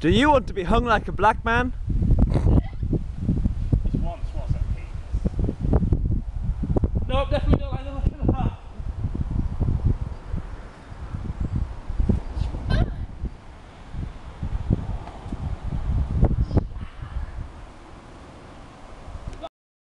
Do you want to be hung like a black man? This once was a penis. No, definitely